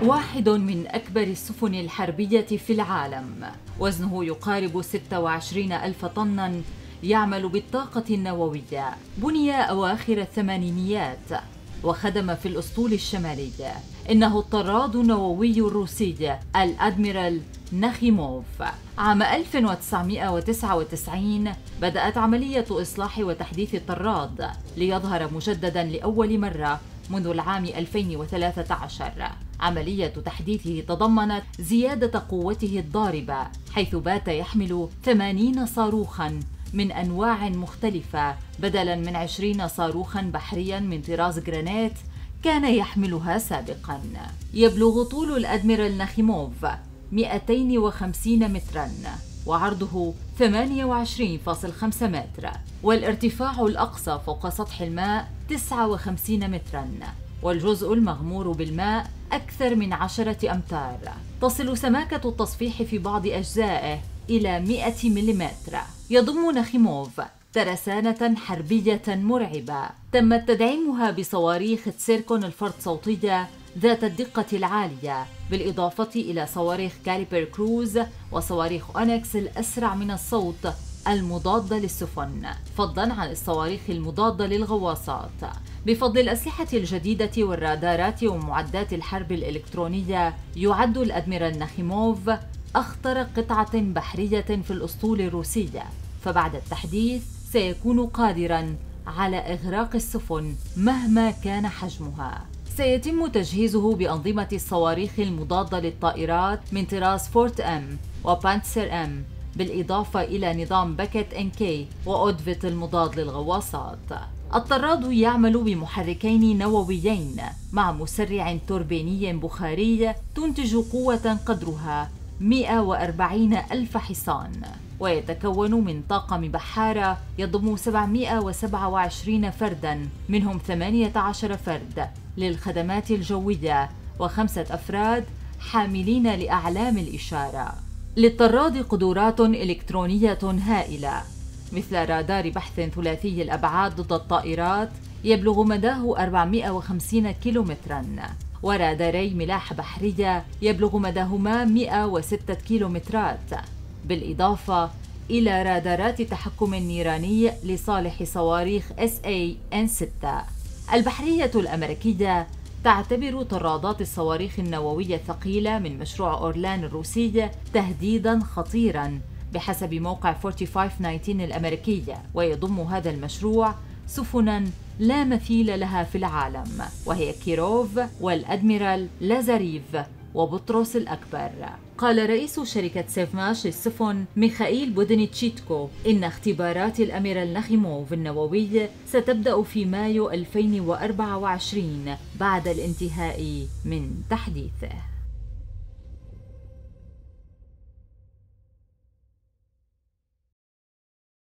واحد من أكبر السفن الحربية في العالم، وزنه يقارب 26 ألف طناً، يعمل بالطاقة النووية. بني أواخر الثمانينيات وخدم في الأسطول الشمالي. إنه الطراد النووي الروسي الأدميرال نخيموف. عام 1999 بدأت عملية إصلاح وتحديث الطراد ليظهر مجدداً لأول مرة منذ العام 2013. عملية تحديثه تضمنت زيادة قوته الضاربة، حيث بات يحمل 80 صاروخاً من أنواع مختلفة بدلاً من 20 صاروخاً بحرياً من طراز جرانيت كان يحملها سابقاً. يبلغ طول الأدميرال نخيموف 250 متراً، وعرضه 28.5 متر، والارتفاع الأقصى فوق سطح الماء 59 متراً، والجزء المغمور بالماء أكثر من 10 أمتار. تصل سماكة التصفيح في بعض أجزائه إلى 100 ملم. يضم نخيموف ترسانة حربية مرعبة تم تدعيمها بصواريخ تسيركون الفرد صوتية ذات الدقة العالية، بالإضافة إلى صواريخ كاليبر كروز وصواريخ أونكس الأسرع من الصوت المضادة للسفن، فضلاً عن الصواريخ المضادة للغواصات. بفضل الأسلحة الجديدة والرادارات ومعدات الحرب الإلكترونية، يعد الأدميرال نخيموف أخطر قطعة بحرية في الأسطول الروسي، فبعد التحديث سيكون قادراً على إغراق السفن مهما كان حجمها. سيتم تجهيزه بأنظمة الصواريخ المضادة للطائرات من طراز فورت أم وبانتسر أم، بالإضافة إلى نظام باكيت إنكي وأودفيت المضاد للغواصات. الطراد يعمل بمحركين نوويين مع مسرع توربيني بخاري تنتج قوة قدرها 140 ألف حصان، ويتكون من طاقم بحارة يضم 727 فرداً، منهم 18 فرد للخدمات الجوية و5 أفراد حاملين لأعلام الإشارة. للطراد قدرات إلكترونية هائلة، مثل رادار بحث ثلاثي الأبعاد ضد الطائرات يبلغ مداه 450 كيلومتراً، وراداري ملاح بحرية يبلغ مداهما 106 كيلومترات، بالإضافة إلى رادارات تحكم نيراني لصالح صواريخ SA-N6. البحرية الأمريكية تعتبر طرادات الصواريخ النووية الثقيلة من مشروع أورلان الروسي تهديداً خطيراً بحسب موقع 4519 الأمريكي، ويضم هذا المشروع سفناً لا مثيل لها في العالم، وهي كيروف والأدميرال لازاريف وبطرس الأكبر. قال رئيس شركة سيفماش للسفن ميخائيل بودنيتشيتكو إن اختبارات الأميرال نخيموف النووي ستبدأ في مايو 2024 بعد الانتهاء من تحديثه.